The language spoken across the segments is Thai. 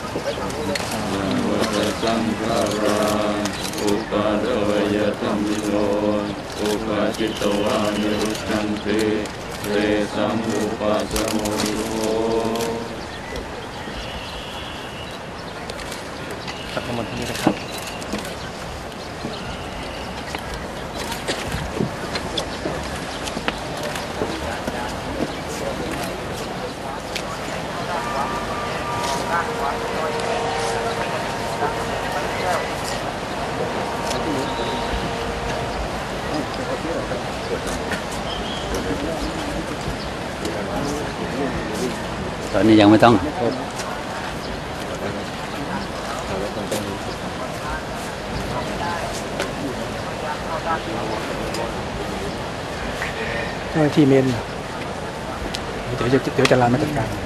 วัฏสังขาราอุปาทวยธัมมิโนอุปาจิตวานิรุชชันติเตสัมอุปาสโมนิโฆตักน้ำมันที่นี่นะครับตอนนี้ยังไม่ต้องเจ้าหน้าที่เมนเดี๋ยวจะลามาจัดการ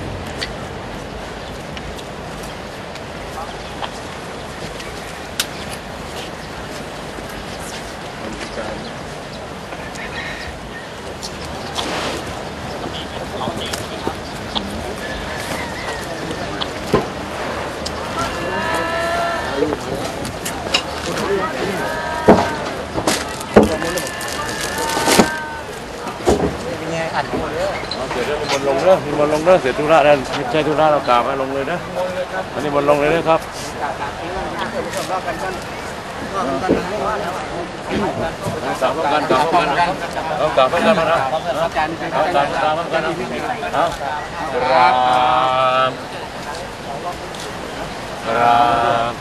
ลงเด้อมีบอลลงเด้อเสียธุระนั่นไม่ใช่ธุระเรากล่าวมาลงเลยนะอันนี้บอลลงเลยนะครับกล่าวพร้อมกันกล่าวพร้อมกันเอากล่าวพร้อมกันนะเอากล่าวพร้อมกันเอาครับ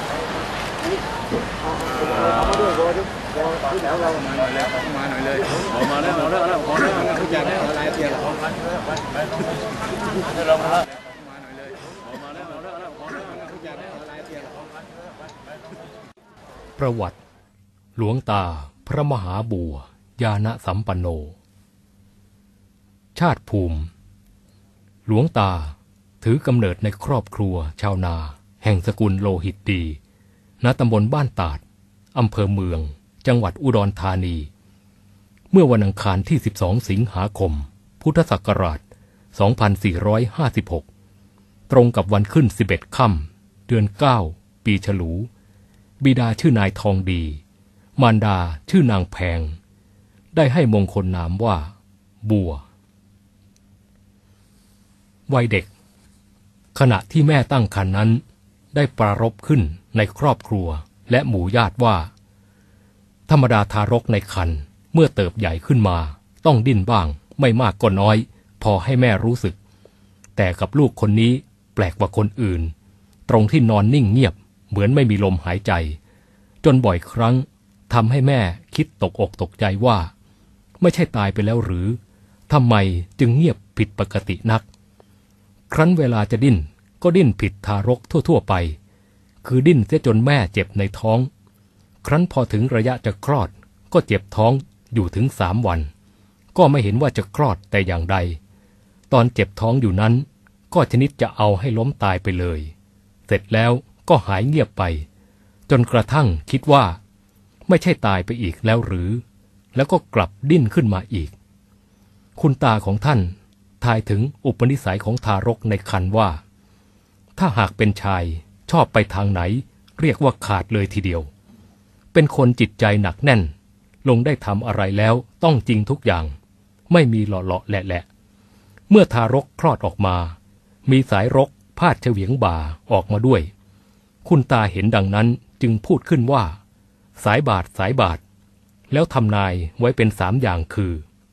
มาหน่อยเลยมาแล้วทุกอย่างได้อะไรเปลี่ยนได้ลงแล้วมาหน่อยเลยมาแล้วทุกอย่างได้อะไรเปลี่ยนประวัติหลวงตาพระมหาบัวญาณสัมปันโนชาติภูมิหลวงตาถือกำเนิดในครอบครัวชาวนาแห่งสกุลโลหิตดีณตำบลบ้านตาดอำเภอเมืองจังหวัดอุดรธานีเมื่อวันอังคารที่12สิงหาคมพุทธศักราช2456ตรงกับวันขึ้น11ค่ำเดือน9ปีฉลูบิดาชื่อนายทองดีมารดาชื่อนางแพงได้ให้มงคลนามว่าบัววัยเด็กขณะที่แม่ตั้งครรภ์นั้นได้ปรารภขึ้นในครอบครัวและหมู่ญาติว่าธรรมดาทารกในครรภ์เมื่อเติบใหญ่ขึ้นมาต้องดิ้นบ้างไม่มากก็น้อยพอให้แม่รู้สึกแต่กับลูกคนนี้แปลกกว่าคนอื่นตรงที่นอนนิ่งเงียบเหมือนไม่มีลมหายใจจนบ่อยครั้งทำให้แม่คิดตกอกตกใจว่าไม่ใช่ตายไปแล้วหรือทำไมจึงเงียบผิดปกตินักครั้นเวลาจะดิ้นก็ดิ้นผิดทารกทั่วๆไปคือดิ้นเสียจนแม่เจ็บในท้องครั้นพอถึงระยะจะคลอดก็เจ็บท้องอยู่ถึง3 วันก็ไม่เห็นว่าจะคลอดแต่อย่างใดตอนเจ็บท้องอยู่นั้นก็ชนิดจะเอาให้ล้มตายไปเลยเสร็จแล้วก็หายเงียบไปจนกระทั่งคิดว่าไม่ใช่ตายไปอีกแล้วหรือแล้วก็กลับดิ้นขึ้นมาอีกคุณตาของท่านทายถึงอุปนิสัยของทารกในครรภ์ว่าถ้าหากเป็นชายชอบไปทางไหนเรียกว่าขาดเลยทีเดียวเป็นคนจิตใจหนักแน่นลงได้ทำอะไรแล้วต้องจริงทุกอย่างไม่มีหล่อๆแหละเมื่อทารกคลอดออกมามีสายรกพาดเฉวียงบ่าออกมาด้วยคุณตาเห็นดังนั้นจึงพูดขึ้นว่าสายบาทสายบาทแล้วทำนายไว้เป็น3 อย่างคือ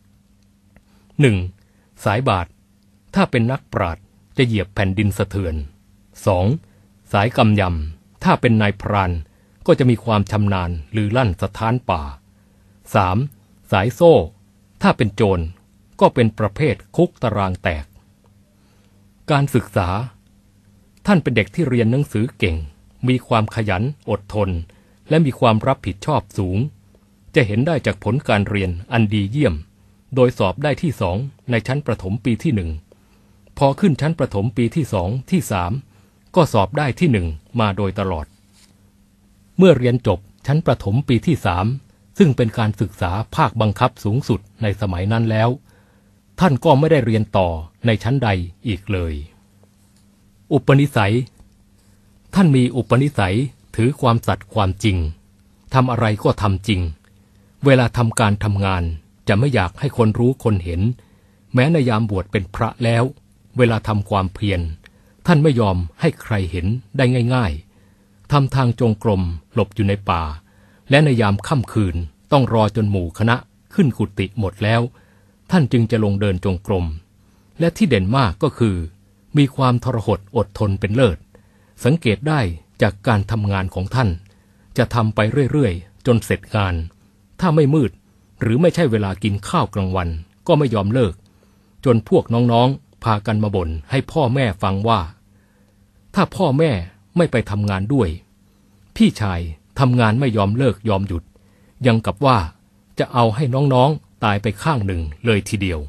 1. สายบาทถ้าเป็นนักปราชญ์จะเหยียบแผ่นดินสะเทือน 2. สายกำยำถ้าเป็นนายพรานก็จะมีความชำนาญลือลั่นสถานป่า 3. สายโซ่ถ้าเป็นโจรก็เป็นประเภทคุกตารางแตกการศึกษาท่านเป็นเด็กที่เรียนหนังสือเก่งมีความขยันอดทนและมีความรับผิดชอบสูงจะเห็นได้จากผลการเรียนอันดีเยี่ยมโดยสอบได้ที่2ในชั้นประถมปีที่1พอขึ้นชั้นประถมปีที่2ที่3ก็สอบได้ที่1มาโดยตลอดเมื่อเรียนจบชั้นประถมปีที่3ซึ่งเป็นการศึกษาภาคบังคับสูงสุดในสมัยนั้นแล้วท่านก็ไม่ได้เรียนต่อในชั้นใดอีกเลยอุปนิสัยท่านมีอุปนิสัยถือความสัตย์ความจริงทำอะไรก็ทำจริงเวลาทำการทำงานจะไม่อยากให้คนรู้คนเห็นแม้ในยามบวชเป็นพระแล้วเวลาทำความเพียรท่านไม่ยอมให้ใครเห็นได้ง่ายๆทำทางจงกรมหลบอยู่ในป่าและในยามค่ำคืนต้องรอจนหมู่คณะขึ้นกุฏิหมดแล้วท่านจึงจะลงเดินจงกรมและที่เด่นมากก็คือมีความทรหดอดทนเป็นเลิศสังเกตได้จากการทำงานของท่านจะทำไปเรื่อยๆจนเสร็จงานถ้าไม่มืดหรือไม่ใช่เวลากินข้าวกลางวันก็ไม่ยอมเลิกจนพวกน้องๆพากันมาบ่นให้พ่อแม่ฟังว่าถ้าพ่อแม่ไม่ไปทำงานด้วยพี่ชายทำงานไม่ยอมเลิกยอมหยุดยังกับว่าจะเอาให้น้องๆตายไปข้างหนึ่งเลยทีเดียว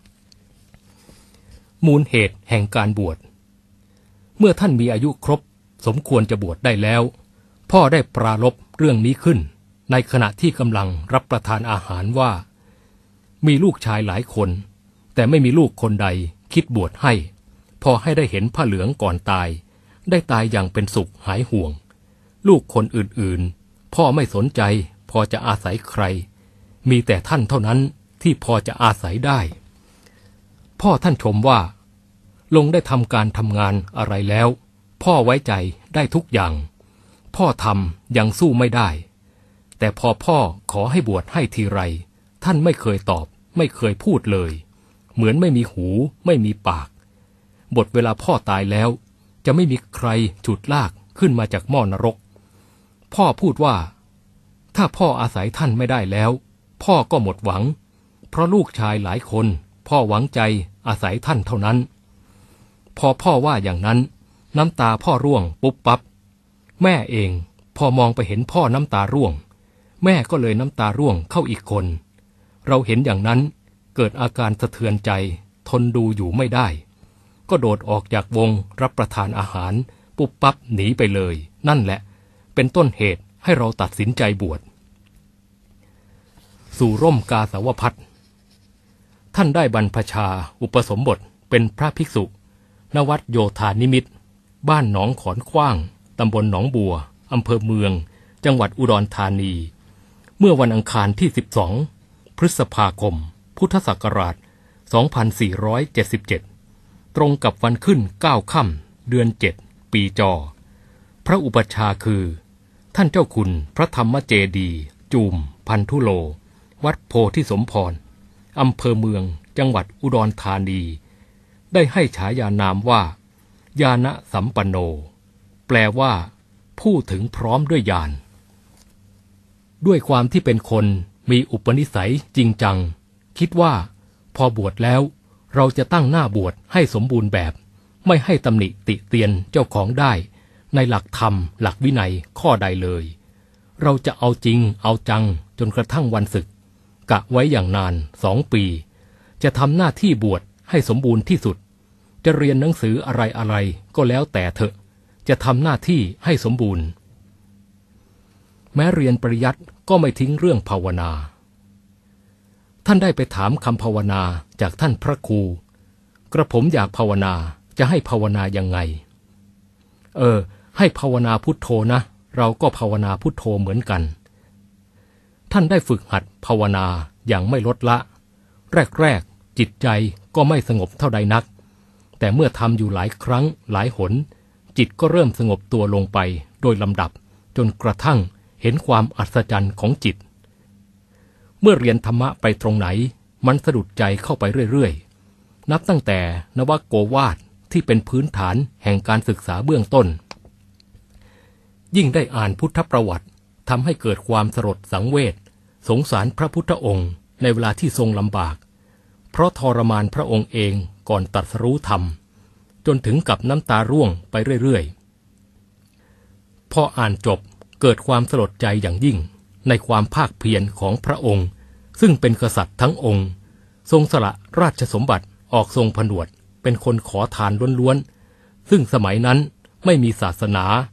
มูลเหตุแห่งการบวชเมื่อท่านมีอายุครบสมควรจะบวชได้แล้วพ่อได้ปรารภเรื่องนี้ขึ้นในขณะที่กำลังรับประทานอาหารว่ามีลูกชายหลายคนแต่ไม่มีลูกคนใดคิดบวชให้พอให้ได้เห็นผ้าเหลืองก่อนตายได้ตายอย่างเป็นสุขหายห่วงลูกคนอื่นๆพ่อไม่สนใจพอจะอาศัยใครมีแต่ท่านเท่านั้นที่พอจะอาศัยได้พ่อท่านชมว่าลงได้ทำการทำงานอะไรแล้วพ่อไว้ใจได้ทุกอย่างพ่อทำยังสู้ไม่ได้แต่พอพ่อขอให้บวชให้ทีไรท่านไม่เคยตอบไม่เคยพูดเลยเหมือนไม่มีหูไม่มีปากบทเวลาพ่อตายแล้วจะไม่มีใครฉุดลากขึ้นมาจากหม้อนรกพ่อพูดว่าถ้าพ่ออาศัยท่านไม่ได้แล้วพ่อก็หมดหวังเพราะลูกชายหลายคนพ่อหวังใจอาศัยท่านเท่านั้นพอพ่อว่าอย่างนั้นน้ำตาพ่อร่วงปุ๊บปั๊บแม่เองพอมองไปเห็นพ่อน้ำตาร่วงแม่ก็เลยน้ำตาร่วงเข้าอีกคนเราเห็นอย่างนั้นเกิดอาการสะเทือนใจทนดูอยู่ไม่ได้ก็โดดออกจากวงรับประทานอาหารปุ๊บปั๊บหนีไปเลยนั่นแหละเป็นต้นเหตุให้เราตัดสินใจบวชสู่ร่มกาสาวพัสต์ท่านได้บรรพชาอุปสมบทเป็นพระภิกษุณวัดโยธานิมิตรบ้านหนองขอนขว้างตำบลหนองบัวอำเภอเมืองจังหวัดอุดรธานีเมื่อวันอังคารที่12พฤษภาคมพุทธศักราช2477ตรงกับวันขึ้น9ค่ำเดือน7ปีจอพระอุปัชฌาย์คือท่านเจ้าคุณพระธรรมเจดีย์จูมพันธุโลวัดโพธิสมพรอำเภอเมืองจังหวัดอุดรธานีได้ให้ฉายานามว่าญาณสัมปันโนแปลว่าผู้ถึงพร้อมด้วยญาณด้วยความที่เป็นคนมีอุปนิสัยจริงจังคิดว่าพอบวชแล้วเราจะตั้งหน้าบวชให้สมบูรณ์แบบไม่ให้ตำหนิติเตียนเจ้าของได้ในหลักธรรมหลักวินัยข้อใดเลยเราจะเอาจริงเอาจังจนกระทั่งวันศึกกะไว้อย่างนาน2 ปีจะทำหน้าที่บวชให้สมบูรณ์ที่สุดจะเรียนหนังสืออะไรก็แล้วแต่เถอะจะทำหน้าที่ให้สมบูรณ์แม้เรียนปริยัติก็ไม่ทิ้งเรื่องภาวนาท่านได้ไปถามคำภาวนาจากท่านพระครูกระผมอยากภาวนาจะให้ภาวนายังไงให้ภาวนาพุทโธนะเราก็ภาวนาพุทโธเหมือนกันท่านได้ฝึกหัดภาวนาอย่างไม่ลดละแรกจิตใจก็ไม่สงบเท่าใดนักแต่เมื่อทำอยู่หลายครั้งหลายหนจิตก็เริ่มสงบตัวลงไปโดยลำดับจนกระทั่งเห็นความอัศจรรย์ของจิตเมื่อเรียนธรรมะไปตรงไหนมันสะดุดใจเข้าไปเรื่อยๆนับตั้งแต่นวโกวาทที่เป็นพื้นฐานแห่งการศึกษาเบื้องต้นยิ่งได้อ่านพุทธประวัติทำให้เกิดความสลดสังเวชสงสารพระพุทธองค์ในเวลาที่ทรงลำบากเพราะทรมานพระองค์เองก่อนตรัสรู้ธรรมจนถึงกับน้ำตาร่วงไปเรื่อยๆพออ่านจบเกิดความสลดใจอย่างยิ่งในความภาคเพียรของพระองค์ซึ่งเป็นกษัตริย์ทั้งองค์ทรงสละราชสมบัติออกทรงผนวดเป็นคนขอทานล้วนๆซึ่งสมัยนั้นไม่มีศาสนา